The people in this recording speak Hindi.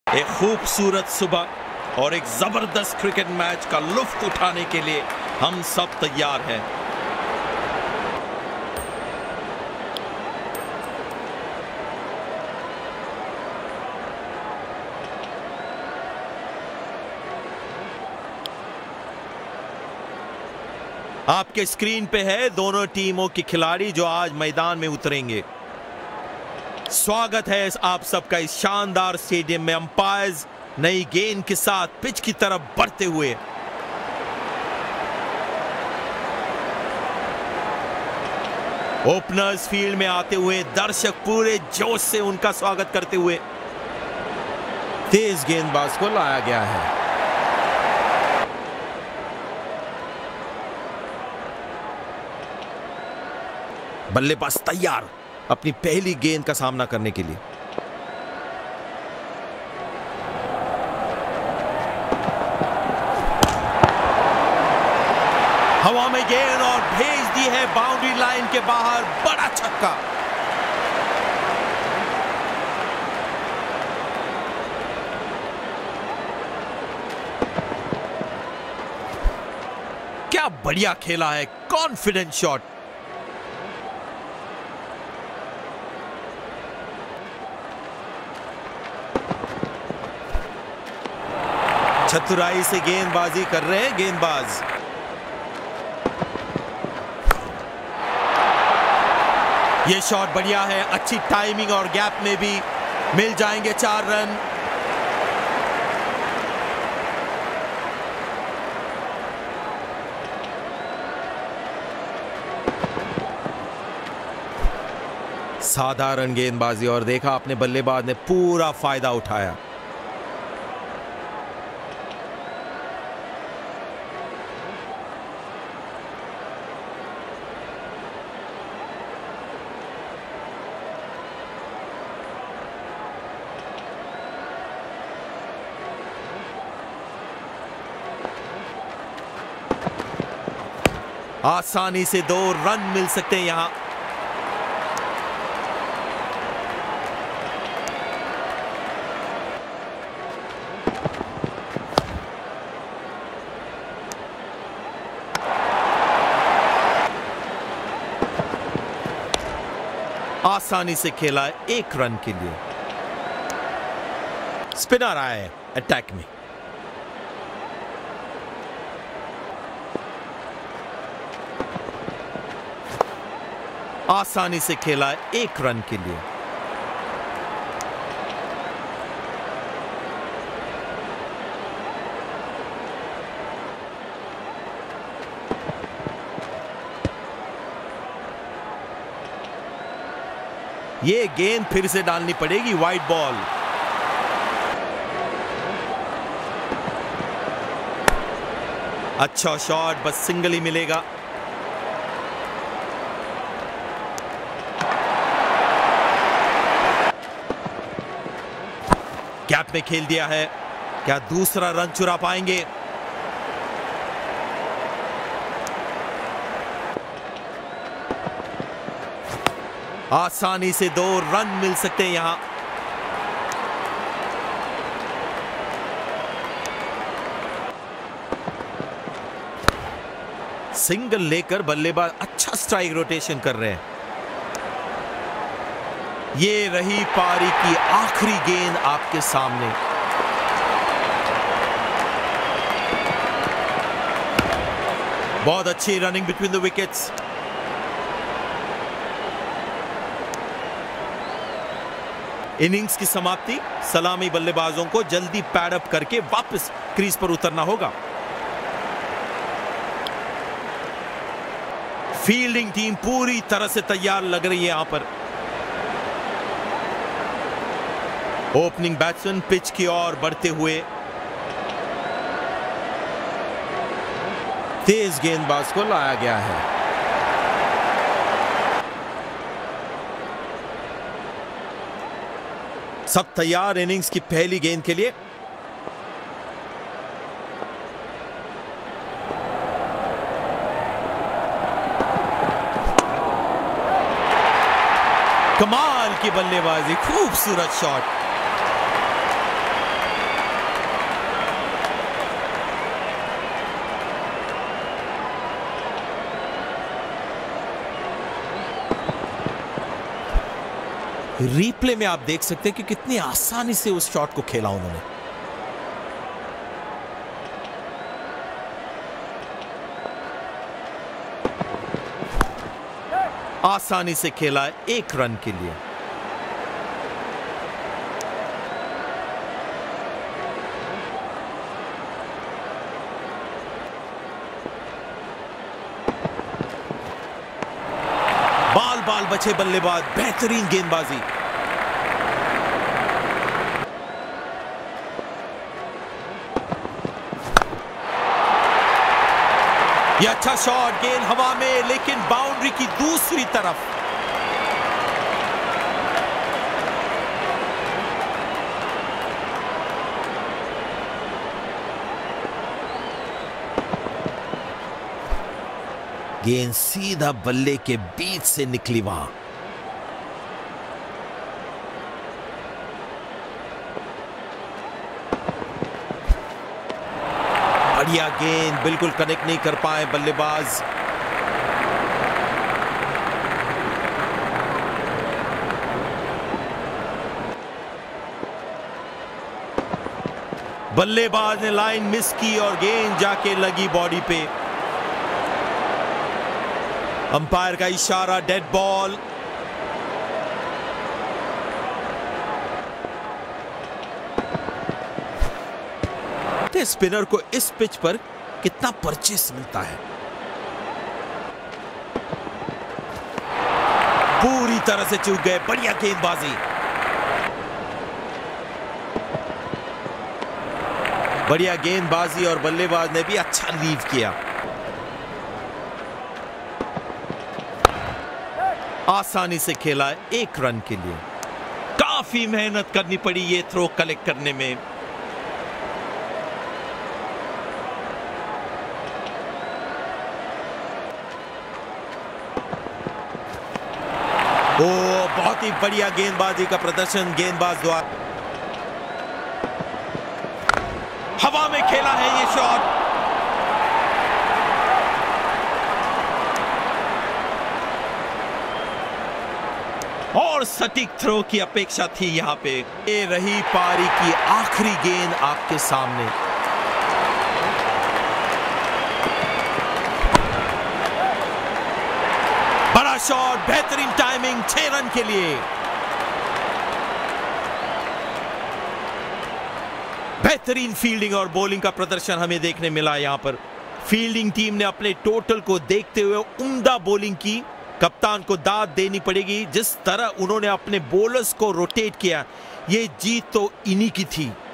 एक खूबसूरत सुबह और एक जबरदस्त क्रिकेट मैच का लुत्फ उठाने के लिए हम सब तैयार हैं। आपके स्क्रीन पे है दोनों टीमों के खिलाड़ी जो आज मैदान में उतरेंगे। स्वागत है आप सबका इस शानदार स्टेडियम में। अंपायर्स नई गेंद के साथ पिच की तरफ बढ़ते हुए। ओपनर्स फील्ड में आते हुए दर्शक पूरे जोश से उनका स्वागत करते हुए। तेज गेंदबाज को लाया गया है। बल्लेबाज तैयार अपनी पहली गेंद का सामना करने के लिए। हवा में गेंद और भेज दी है बाउंड्री लाइन के बाहर। बड़ा छक्का। क्या बढ़िया खेला है, कॉन्फिडेंट शॉट। चतुराई से गेंदबाजी कर रहे हैं गेंदबाज। ये शॉट बढ़िया है, अच्छी टाइमिंग और गैप में भी मिल जाएंगे 4 रन। साधारण गेंदबाजी और देखा अपने बल्लेबाज ने पूरा फायदा उठाया। आसानी से 2 रन मिल सकते हैं यहां। आसानी से खेला है 1 रन के लिए। स्पिनर आया है अटैक में। आसानी से खेला है 1 रन के लिए। ये गेंद फिर से डालनी पड़ेगी, वाइड बॉल। अच्छा शॉट, बस सिंगल ही मिलेगा। गैप में खेल दिया है। क्या दूसरा रन चुरा पाएंगे? आसानी से 2 रन मिल सकते हैं यहां। सिंगल लेकर बल्लेबाज अच्छा स्ट्राइक रोटेशन कर रहे हैं। ये रही पारी की आखिरी गेंद आपके सामने। बहुत अच्छी running between the wickets. Innings की समाप्ति। सलामी बल्लेबाजों को जल्दी पैड अप करके वापस क्रीज पर उतरना होगा। फील्डिंग टीम पूरी तरह से तैयार लग रही है यहां पर। ओपनिंग बैट्समैन पिच की ओर बढ़ते हुए। तेज गेंदबाज को लाया गया है। सब तैयार इनिंग्स की पहली गेंद के लिए। कमाल की बल्लेबाजी, खूबसूरत शॉट। रिप्ले में आप देख सकते हैं कि कितनी आसानी से उस शॉट को खेला उन्होंने। आसानी से खेला 1 रन के लिए। बाल बचे बल्लेबाज, बेहतरीन गेंदबाजी। ये अच्छा शॉट, गेंद हवा में लेकिन बाउंड्री की दूसरी तरफ। गेंद सीधा बल्ले के बीच से निकली वहां। बढ़िया गेंद, बिल्कुल कनेक्ट नहीं कर पाए बल्लेबाज। बल्लेबाज ने लाइन मिस की और गेंद जाके लगी बॉडी पे। अंपायर का इशारा, डेड बॉल। स्पिनर को इस पिच पर कितना परचेस मिलता है। पूरी तरह से चूक गए, बढ़िया गेंदबाजी। बढ़िया गेंदबाजी और बल्लेबाज ने भी अच्छा लीव किया। आसानी से खेला 1 रन के लिए। काफी मेहनत करनी पड़ी ये थ्रो कलेक्ट करने में। ओ, बहुत ही बढ़िया गेंदबाजी का प्रदर्शन गेंदबाज द्वारा। हवा में खेला है ये शॉट। और सटीक थ्रो की अपेक्षा थी यहां पे। ये रही पारी की आखिरी गेंद आपके सामने। बड़ा शॉट, बेहतरीन टाइमिंग, 6 रन के लिए। बेहतरीन फील्डिंग और बॉलिंग का प्रदर्शन हमें देखने मिला यहां पर। फील्डिंग टीम ने अपने टोटल को देखते हुए उम्दा बॉलिंग की। कप्तान को दाद देनी पड़ेगी, जिस तरह उन्होंने अपने बॉलर्स को रोटेट किया। ये जीत तो इन्हीं की थी।